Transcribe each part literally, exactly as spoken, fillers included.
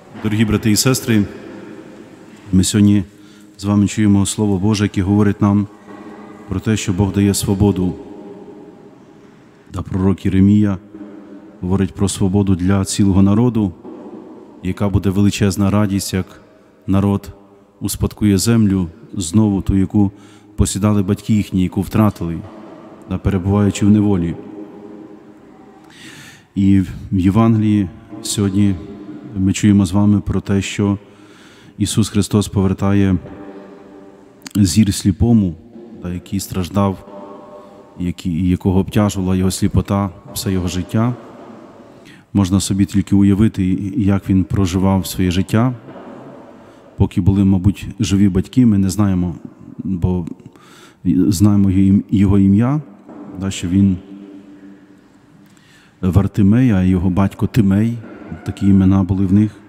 Дорогі брати і сестри, ми сьогодні з вами чуємо Слово Боже, яке говорить нам про те, що Бог дає свободу. Та пророк Єремія говорить про свободу для цілого народу, яка буде величезна радість, як народ успадкує землю знову ту, яку посідали батьки їхні, яку втратили, перебуваючи в неволі. І в Євангелії сьогодні ми чуємо з вами про те, що Ісус Христос повертає зір сліпому, який страждав, якого обтяжувала його сліпота все його життя. Можна собі тільки уявити, як він проживав своє життя. Поки були, мабуть, живі батьки, ми не знаємо, бо знаємо його ім'я, що він Вартимей, а його батько Тимей, такі імена були в них.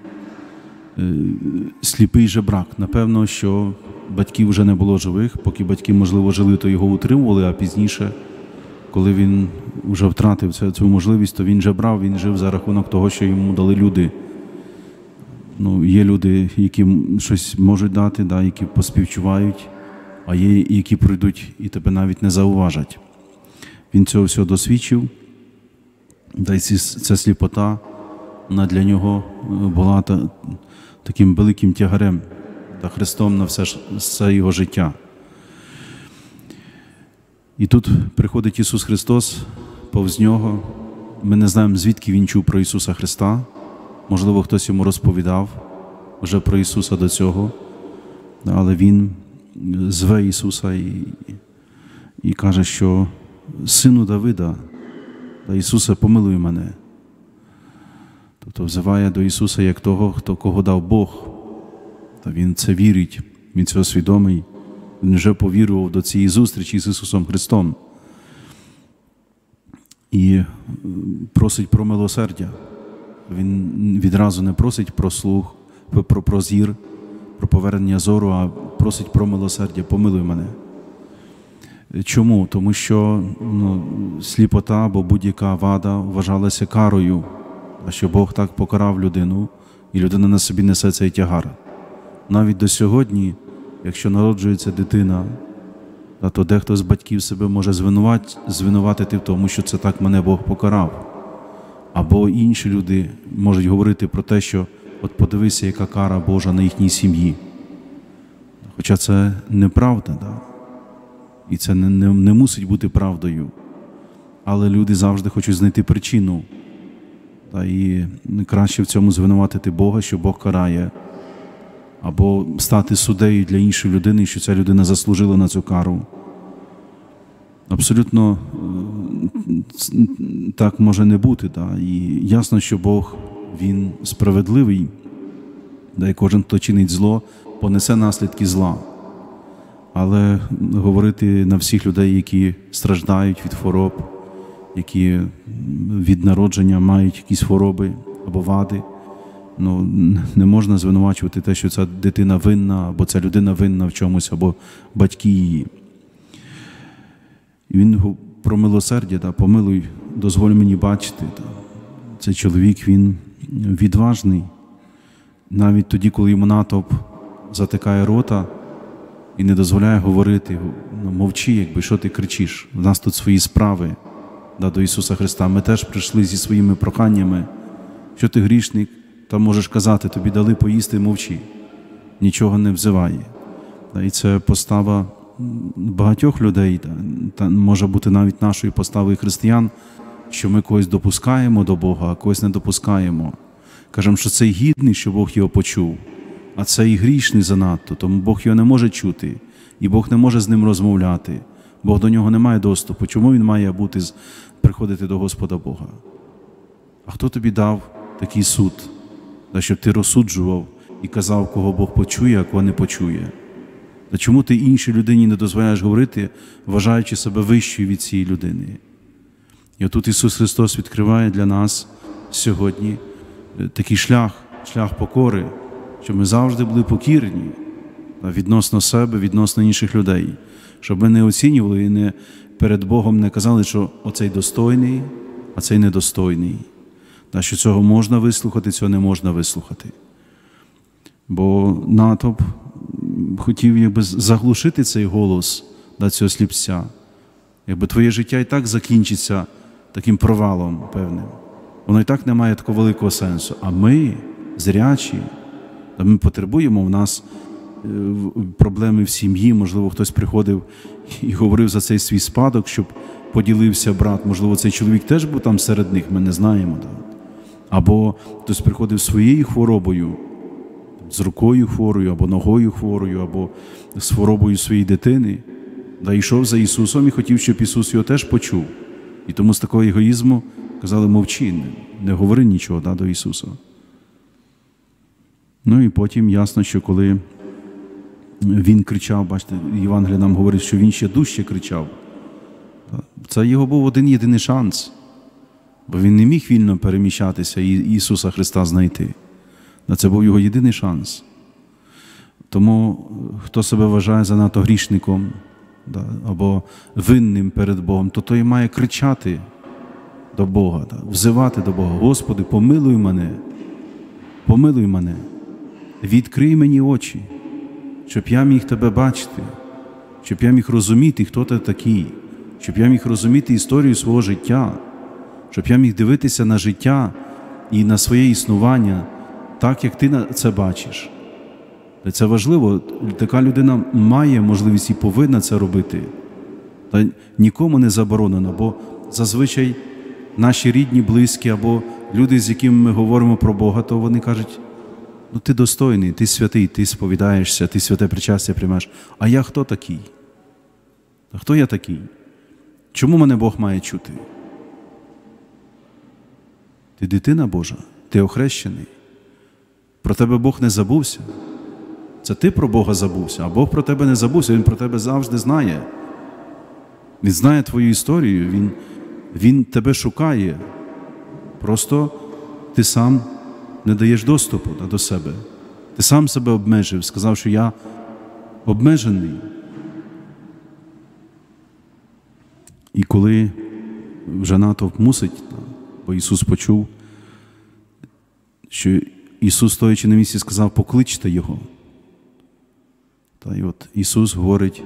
Сліпий жебрак. Напевно, що батьків вже не було живих, поки батьки, можливо, жили, то його утримували, а пізніше, коли він вже втратив цю можливість, то він жебрав, він жив за рахунок того, що йому дали люди. Ну, є люди, які щось можуть дати, да, які поспівчувають, а є, які прийдуть і тебе навіть не зауважать. Він цього всього досвідчив, та й ця сліпота, вона для нього була та, таким великим тягарем та хрестом на все, все його життя. І тут приходить Ісус Христос, повз нього. Ми не знаємо, звідки Він чув про Ісуса Христа. Можливо, хтось йому розповідав вже про Ісуса до цього, але Він зве Ісуса і, і каже, що «Сину Давида, та Ісусе, помилуй мене». Тобто взиває до Ісуса як того, хто, кого дав Бог. Та Він це вірить, Він цього свідомий, Він вже повірував до цієї зустрічі з Ісусом Христом. І просить про милосердя. Він відразу не просить про слух, про, про зір, про повернення зору, а просить про милосердя, помилуй мене. Чому? Тому що ну, сліпота або будь-яка вада вважалася карою, а що Бог так покарав людину, і людина на собі несе цей тягар. Навіть до сьогодні, якщо народжується дитина, то дехто з батьків себе може звинуватити в тому, що це так мене Бог покарав. Або інші люди можуть говорити про те, що от подивися, яка кара Божа на їхній сім'ї. Хоча це неправда, да? І це не, не, не мусить бути правдою. Але люди завжди хочуть знайти причину. Та і краще в цьому звинуватити Бога, що Бог карає. Або стати суддею для іншої людини, що ця людина заслужила на цю кару. Абсолютно так може не бути. Да? І ясно, що Бог, Він справедливий, да? І кожен, хто чинить зло, понесе наслідки зла. Але говорити на всіх людей, які страждають від хвороб, які від народження мають якісь хвороби або вади, ну, не можна звинувачувати те, що ця дитина винна, або ця людина винна в чомусь, або батьки її. І він про милосердя, да, помилуй, дозволь мені бачити. Да. Цей чоловік, він відважний. Навіть тоді, коли йому натовп затикає рота і не дозволяє говорити, ну, мовчи, якби, що ти кричиш. У нас тут свої справи, да, до Ісуса Христа. Ми теж прийшли зі своїми проханнями. Що ти грішник, то можеш казати, тобі дали поїсти, мовчи. Нічого не взиває. Да, і це постава багатьох людей, да, та може бути навіть нашою поставою християн, що ми когось допускаємо до Бога, а когось не допускаємо. Кажемо, що цей гідний, що Бог його почув, а цей грішний занадто, тому Бог його не може чути, і Бог не може з ним розмовляти. Бог до нього не має доступу. Чому він має бути, приходити до Господа Бога? А хто тобі дав такий суд, да, щоб ти розсуджував і казав, кого Бог почує, а кого не почує? Та чому ти іншій людині не дозволяєш говорити, вважаючи себе вищою від цієї людини? І отут Ісус Христос відкриває для нас сьогодні такий шлях, шлях покори, щоб ми завжди були покірні відносно себе, відносно інших людей, щоб ми не оцінювали і не перед Богом не казали, що оцей достойний, а цей недостойний, що цього можна вислухати, цього не можна вислухати. Бо натовп хотів якби заглушити цей голос да, цього сліпця. Якби твоє життя і так закінчиться таким провалом певним. Воно і так не має такого великого сенсу. А ми, зрячі, та ми потребуємо, в нас проблеми в сім'ї, можливо, хтось приходив і говорив за цей свій спадок, щоб поділився брат. Можливо, цей чоловік теж був там серед них, ми не знаємо. Да? Або хтось приходив своєю хворобою, з рукою хворою, або ногою хворою, або з хворобою своєї дитини, да йшов за Ісусом і хотів, щоб Ісус його теж почув. І тому з такого егоїзму казали, мовчи, не, не говори нічого да, до Ісуса. Ну і потім ясно, що коли він кричав, бачите, Євангеліє нам говорить, що він ще дужче кричав. Це його був один-єдиний шанс, бо він не міг вільно переміщатися і Ісуса Христа знайти. Це був його єдиний шанс. Тому хто себе вважає занадто грішником да, або винним перед Богом, то той має кричати до Бога, да, взивати до Бога. Господи, помилуй мене, помилуй мене, відкрий мені очі, щоб я міг Тебе бачити, щоб я міг розуміти, хто Ти такий, щоб я міг розуміти історію свого життя, щоб я міг дивитися на життя і на своє існування так, як Ти це бачиш. Це важливо. Така людина має можливість і повинна це робити. Та нікому не заборонено, бо зазвичай наші рідні, близькі або люди, з якими ми говоримо про Бога, то вони кажуть, ну ти достойний, ти святий, ти сповідаєшся, ти святе причастя приймаєш. А я хто такий? А хто я такий? Чому мене Бог має чути? Ти дитина Божа, ти охрещений. Про тебе Бог не забувся. Це ти про Бога забувся, а Бог про тебе не забувся, Він про тебе завжди знає. Він знає твою історію, Він, він тебе шукає. Просто ти сам не даєш доступу да, до себе. Ти сам себе обмежив, сказав, що я обмежений. І коли вже натовп мусить, бо Ісус почув, що Ісус, стоячи на місці, сказав, покличте Його. Та й от Ісус говорить,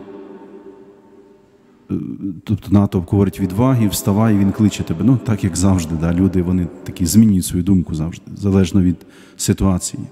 тобто натовп говорить відваги, вставай, Він кличе тебе. Ну, так як завжди, да, люди, вони такі змінюють свою думку завжди, залежно від ситуації.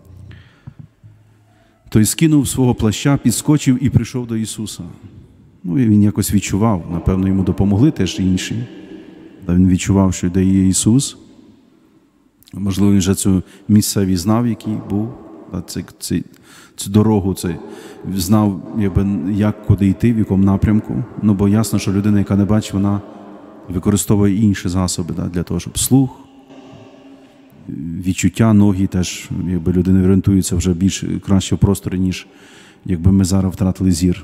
Той скинув свого плаща, підскочив і прийшов до Ісуса. Ну, і він якось відчував, напевно, йому допомогли теж інші. Да, він відчував, що де є Ісус. Можливо, він вже цю місцевість знав, який був, да, це, це, цю дорогу, це, знав, якби, як куди йти, в якому напрямку. Ну, бо ясно, що людина, яка не бачить, вона використовує інші засоби да, для того, щоб слух, відчуття, ноги теж, якби людина орієнтується вже більш краще в просторі, ніж якби ми зараз втратили зір.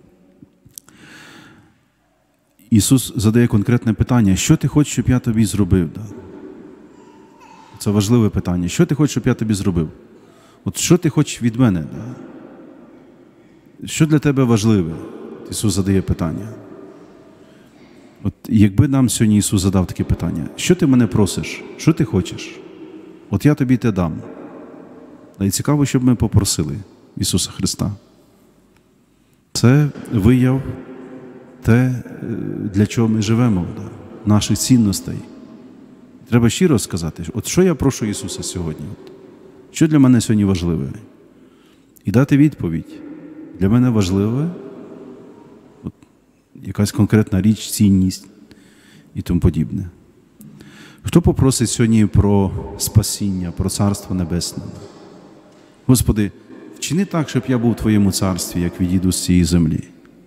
Ісус задає конкретне питання, що ти хочеш, щоб я тобі зробив? Да? Це важливе питання. Що ти хочеш, щоб я тобі зробив? От що ти хочеш від мене? Да? Що для тебе важливе? Ісус задає питання. От якби нам сьогодні Ісус задав таке питання, що ти мене просиш? Що ти хочеш? От я тобі те дам. Да, і цікаво, щоб ми попросили Ісуса Христа. Це вияв те, для чого ми живемо, да? Наших цінностей. Треба щиро сказати, от що я прошу Ісуса сьогодні? От, що для мене сьогодні важливе? І дати відповідь. Для мене важливе от, якась конкретна річ, цінність і тому подібне. Хто попросить сьогодні про спасіння, про Царство Небесне? Господи, вчини так, щоб я був в Твоєму царстві, як відійду з цієї землі.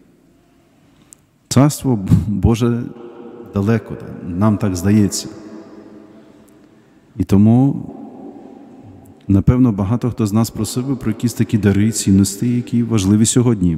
Царство Боже далеко, нам так здається. І тому, напевно, багато хто з нас просив би про якісь такі дари, цінності, які важливі сьогодні.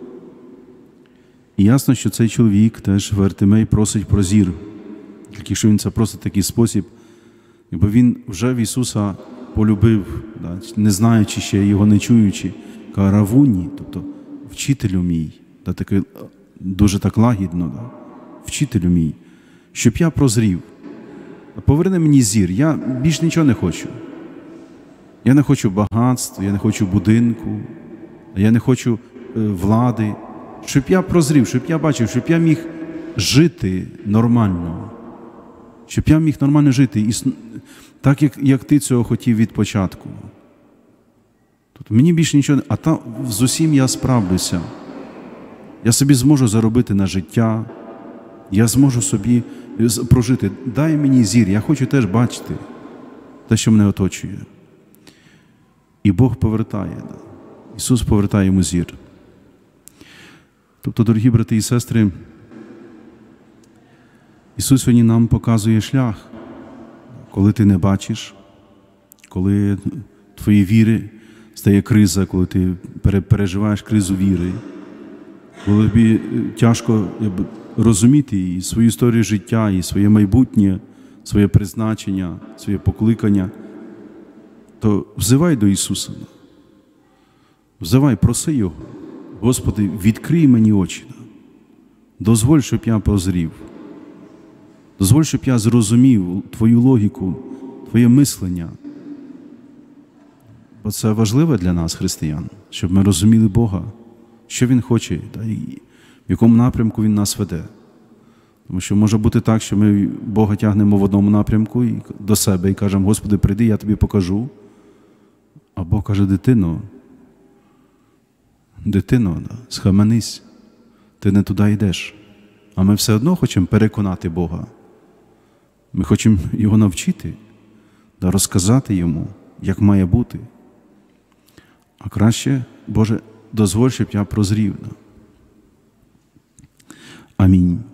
І ясно, що цей чоловік теж Вартимей просить про зір. Якщо він це просить в такий спосіб, бо він вже в Ісуса полюбив, да, не знаючи ще, його не чуючи, каже, Равуні, тобто вчителю мій, да, таке, дуже так лагідно, да, вчителю мій, щоб я прозрів. Поверни мені зір, я більш нічого не хочу. Я не хочу багатства, я не хочу будинку, я не хочу е, влади, щоб я прозрів, щоб я бачив, щоб я міг жити нормально, щоб я міг нормально жити, і так, як, як ти цього хотів від початку. Тобто мені більше нічого не... А там з усім я справлюся. Я собі зможу заробити на життя, я зможу собі прожити. Дай мені зір, я хочу теж бачити те, що мене оточує. І Бог повертає. Ісус повертає йому зір. Тобто, дорогі брати і сестри, Ісус сьогодні нам показує шлях, коли ти не бачиш, коли твої віри стає криза, коли ти переживаєш кризу віри, коли тобі тяжко розуміти і свою історію життя, і своє майбутнє, своє призначення, своє покликання, то взивай до Ісуса. Взивай, проси Його. Господи, відкрий мені очі. Дозволь, щоб я прозрів. Дозволь, щоб я зрозумів Твою логіку, Твоє мислення. Бо це важливо для нас, християн, щоб ми розуміли Бога, що Він хоче, та і в якому напрямку Він нас веде. Тому що може бути так, що ми Бога тягнемо в одному напрямку і до себе і кажемо: Господи, прийди, я тобі покажу. А Бог каже: дитино, дитино, схаменись, ти не туди йдеш. А ми все одно хочемо переконати Бога. Ми хочемо Його навчити, да розказати Йому, як має бути. А краще, Боже, дозволь, щоб я прозрів. Амінь.